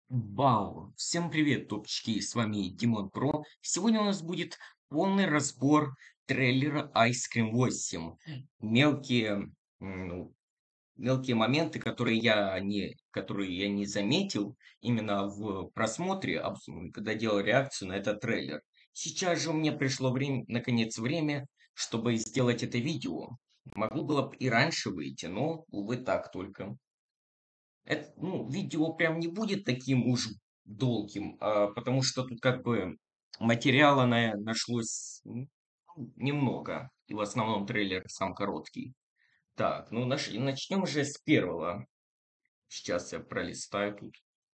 Вау! Всем привет, топчики! С вами Димон Про. Сегодня у нас будет полный разбор трейлера Ice Cream 8. Мелкие, ну, мелкие моменты, которые я не заметил именно в просмотре, когда делал реакцию на этот трейлер. Сейчас же мне пришло время, наконец, время, чтобы сделать это видео. Могло было бы и раньше выйти, но, увы, так только. Видео прям не будет таким уж долгим, потому что тут как бы материала нашлось немного, и в основном трейлер сам короткий. Так, начнем же с первого. Сейчас я пролистаю тут.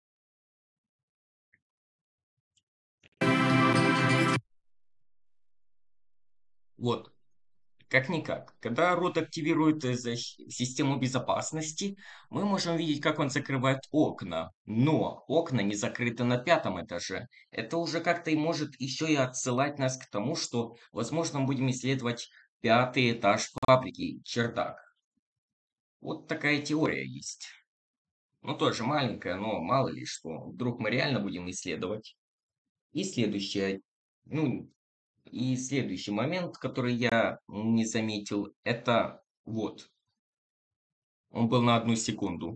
Вот, как-никак. Когда рот активирует систему безопасности, мы можем видеть, как он закрывает окна. Но окна не закрыты на пятом этаже. Это уже как-то и может еще и отсылать нас к тому, что, возможно, мы будем исследовать пятый этаж фабрики, чердак. Вот такая теория есть. Ну, тоже маленькая, но мало ли что. Вдруг мы реально будем исследовать. И следующее. Ну, И следующий момент, который я не заметил, это вот. Он был на одну секунду.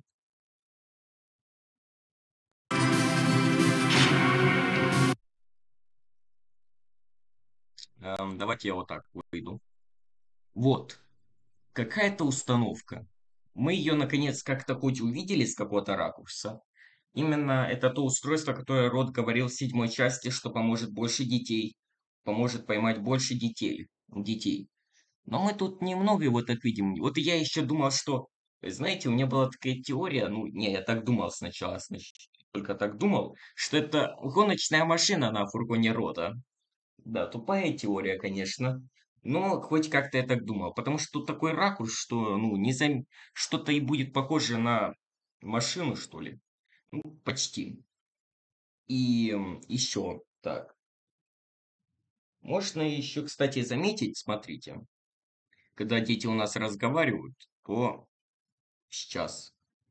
Давайте я вот так выйду. Вот. Какая-то установка. Мы ее, наконец, как-то хоть увидели с какого-то ракурса. Именно это то устройство, которое Рот говорил в седьмой части, что поможет больше детей. Поможет поймать больше детей. Но мы тут немного его так видим. Вот я еще думал, что, знаете, у меня была такая теория, ну, не, я так думал сначала, только так думал, что это гоночная машина на фургоне Рота. Да, тупая теория, конечно, но хоть как-то я так думал, потому что тут такой ракурс, что, что-то и будет похоже на машину, что ли. Ну, почти. И еще, так, можно еще, кстати, заметить, смотрите, когда дети у нас разговаривают, то сейчас.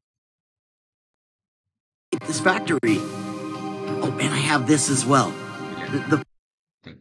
This factory. Oh, and I have this as well. Бля. The Так,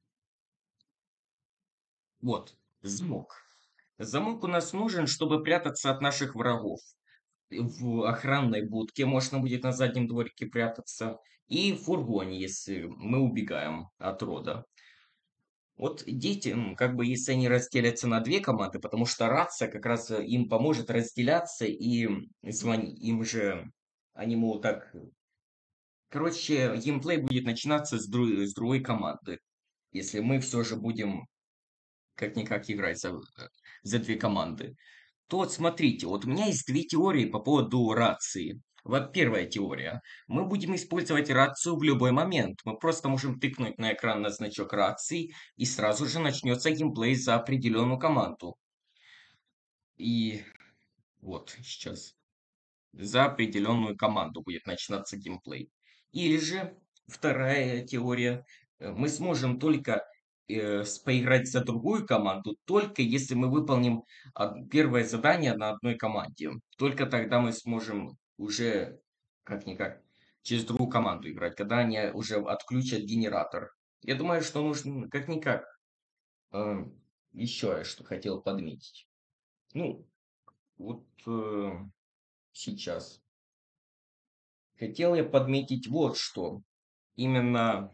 вот, замок. Замок у нас нужен, чтобы прятаться от наших врагов. В охранной будке можно будет на заднем дворике прятаться. И в фургоне, если мы убегаем от рода. Вот дети, как бы, если они разделятся на две команды, потому что рация как раз им поможет разделяться и звонить. Им же, они могут так. Короче, геймплей будет начинаться с другой команды. Если мы все же будем как-никак играть за две команды. То вот смотрите, вот у меня есть две теории по поводу рации. Вот первая теория. Мы будем использовать рацию в любой момент. Мы просто можем тыкнуть на экран на значок рации, и сразу же начнется геймплей за определенную команду. И вот сейчас. За определенную команду будет начинаться геймплей. Или же вторая теория. Мы сможем только поиграть за другую команду, только если мы выполним первое задание на одной команде. Только тогда мы сможем уже как-никак через другую команду играть, когда они уже отключат генератор. Я думаю, что нужно как-никак еще что хотел подметить. Ну, вот сейчас. Хотел я подметить вот что. Именно,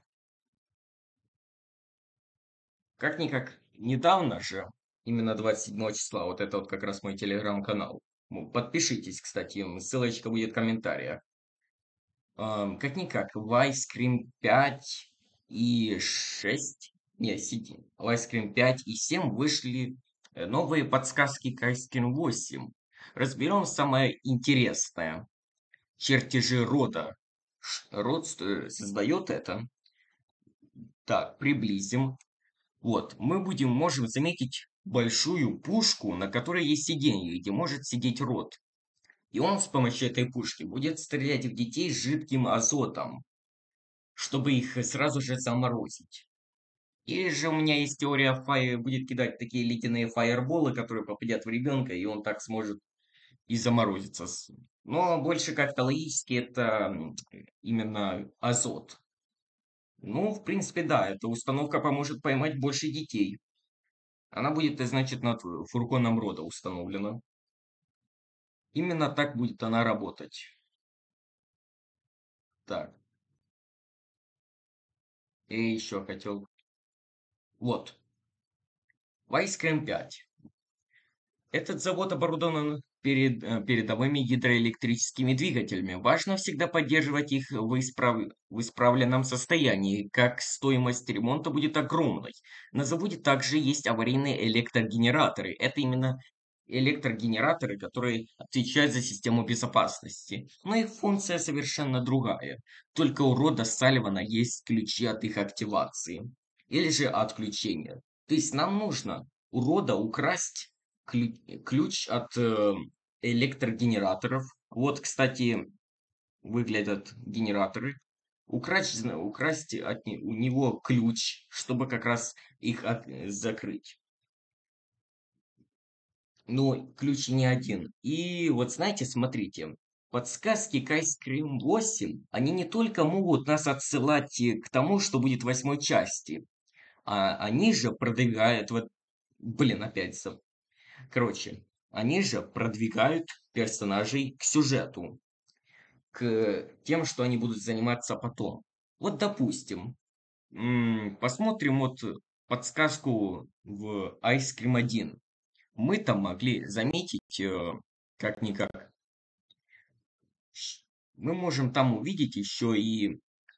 как-никак, недавно же, именно 27 числа, вот это вот как раз мой телеграм-канал. Подпишитесь, кстати, ссылочка будет в комментариях. Как-никак, в Ice Cream 5 и 6, не, в Ice Cream 5 и 7 вышли новые подсказки к Ice Cream 8. Разберем самое интересное. Чертежи рода. Род создает это. Так, приблизим. Вот, можем заметить большую пушку, на которой есть сиденье, где может сидеть рот. И он с помощью этой пушки будет стрелять в детей с жидким азотом, чтобы их сразу же заморозить. Или же у меня есть теория, будет кидать такие ледяные фаерболы, которые попадят в ребенка, и он так сможет и заморозится. Но больше как-то логически это именно азот. Ну, в принципе, да, эта установка поможет поймать больше детей. Она будет, значит, над фургоном рода установлена. Именно так будет она работать. Так, и еще хотел. Вот, в Ice Cream 5. Этот завод оборудован передовыми гидроэлектрическими двигателями. Важно всегда поддерживать их в исправленном состоянии, как стоимость ремонта будет огромной. На заводе также есть аварийные электрогенераторы. Это именно электрогенераторы, которые отвечают за систему безопасности. Но их функция совершенно другая. Только у рода Салливана есть ключи от их активации. Или же отключения. То есть нам нужно у рода украсть ключ от электрогенераторов. Вот, кстати, выглядят генераторы. Украсть у него ключ, чтобы как раз их закрыть. Но ключ не один. И вот знаете, смотрите, подсказки к Ice Cream 8, они не только могут нас отсылать к тому, что будет в восьмой части, а они же продвигают вот... Блин, опять короче, они же продвигают персонажей к сюжету, к тем, что они будут заниматься потом. Вот, допустим, посмотрим вот подсказку в Ice Cream 1. Мы там могли заметить, как-никак, мы можем там увидеть еще и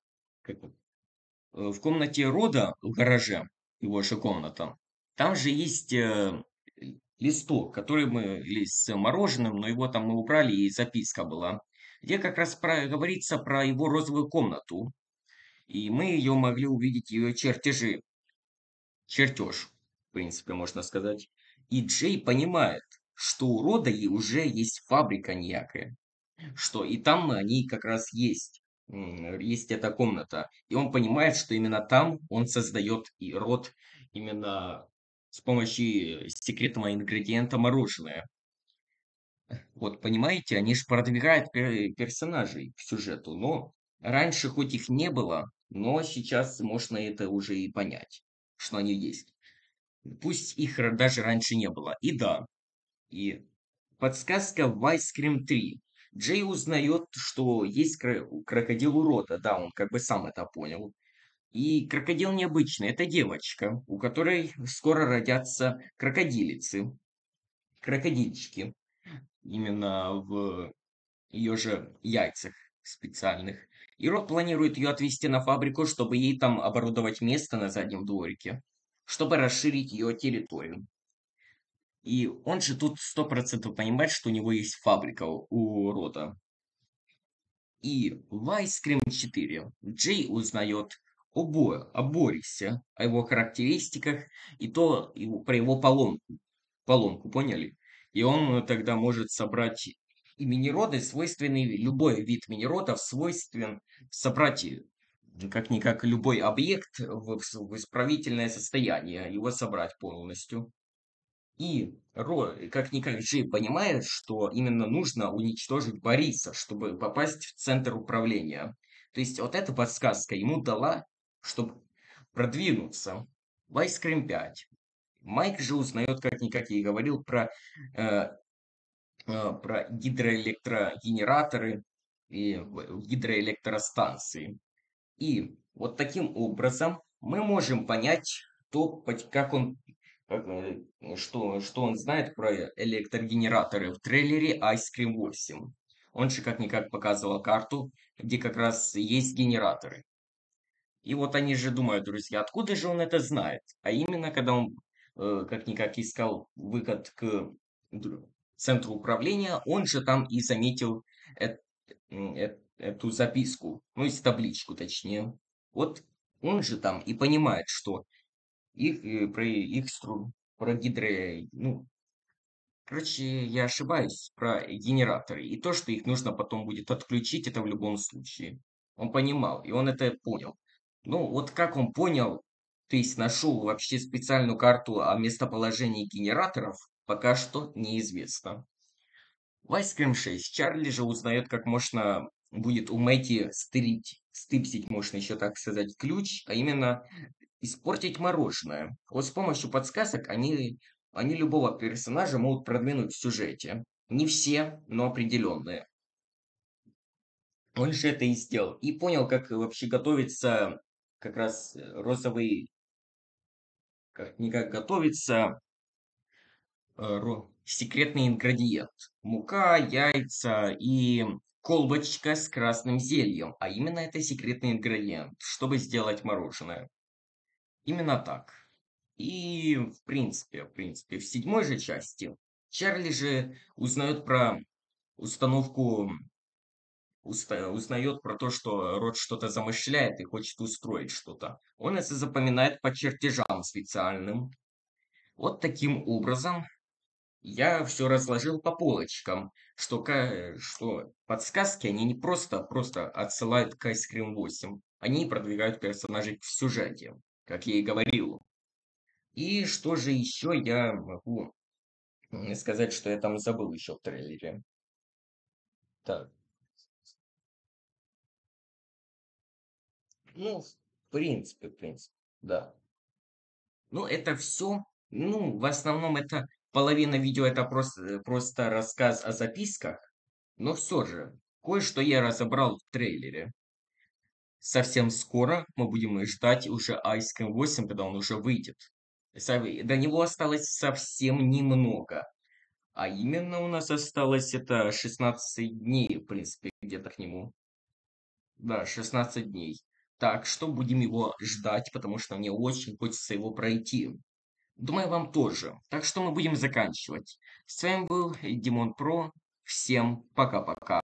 в комнате Рода, в гараже, его же комната, там же есть листок, который мы, лист с мороженым, но его там мы убрали, и записка была, где как раз говорится про его розовую комнату. И мы ее могли увидеть, ее чертежи, чертеж, в принципе, можно сказать. И Джей понимает, что у Рода и уже есть фабрика некая, что и там они как раз есть. Есть эта комната. И он понимает, что именно там он создает и род именно с помощью секретного ингредиента мороженое. Вот, понимаете, они же продвигают персонажей к сюжету, но раньше хоть их не было, но сейчас можно это уже и понять, что они есть. Пусть их даже раньше не было. И да, и подсказка в Ice Cream 3. Джей узнает, что есть крокодил урода. Да, он как бы сам это понял. И крокодил необычный. Это девочка, у которой скоро родятся крокодилицы. Крокодильчики. Именно в ее же яйцах специальных. И Рот планирует ее отвезти на фабрику, чтобы ей там оборудовать место на заднем дворике, чтобы расширить ее территорию. И он же тут 100% понимает, что у него есть фабрика у Рота. И в Ice Cream 4 Джей узнает о Борисе, о его характеристиках и про его поломку, поняли? И он тогда может собрать и минероды, свойственный, любой вид минеродов свойствен собрать как-никак любой объект в исправительное состояние, его собрать полностью. И как-никак Джей понимает, что именно нужно уничтожить Бориса, чтобы попасть в центр управления. То есть вот эта подсказка ему дала, чтобы продвинуться в Ice Cream 5. Майк же узнает, как-никак я и говорил, э, про гидроэлектрогенераторы и гидроэлектростанции. И вот таким образом мы можем понять то, как он, что он знает про электрогенераторы в трейлере Ice Cream 8. Он же как-никак показывал карту, где как раз есть генераторы. И вот они же думают, друзья, откуда же он это знает? А именно, когда он как-никак искал выход к центру управления, он же там и заметил эту записку, ну, из табличку точнее. Вот он же там и понимает, что про про ну, короче, я ошибаюсь про генераторы. И то, что их нужно потом будет отключить, это в любом случае. Он понимал, и он это понял. Ну, вот как он понял, то есть нашел вообще специальную карту о местоположении генераторов, пока что неизвестно. В Ice Cream 6 Чарли же узнает, как можно будет у Мэти стырить, можно еще так сказать, ключ, а именно испортить мороженое. Вот с помощью подсказок они любого персонажа могут продвинуть в сюжете. Не все, но определенные. Он же это и сделал. И понял, как вообще готовится как раз розовый, как готовится секретный ингредиент. Мука, яйца и колбочка с красным зельем. А именно это секретный ингредиент, чтобы сделать мороженое. Именно так. И в принципе, в седьмой же части Чарли же узнает про установку, узнает про то, что Рот что-то замышляет и хочет устроить что-то. Он это запоминает по чертежам специальным. Вот таким образом я все разложил по полочкам, что подсказки, они не просто отсылают к Ice Cream 8. Они продвигают персонажей в сюжете, как я и говорил. И что же еще я могу сказать, что я там забыл еще в трейлере? Так, ну, в принципе, да. Ну, это все. Ну, в основном это половина видео это просто рассказ о записках. Но все же, кое-что я разобрал в трейлере. Совсем скоро мы будем ждать уже Ice Cream 8, когда он уже выйдет. До него осталось совсем немного. А именно у нас осталось это 16 дней, в принципе, где-то к нему. Да, 16 дней. Так что будем его ждать, потому что мне очень хочется его пройти. Думаю, вам тоже. Так что мы будем заканчивать. С вами был Димон Про. Всем пока-пока.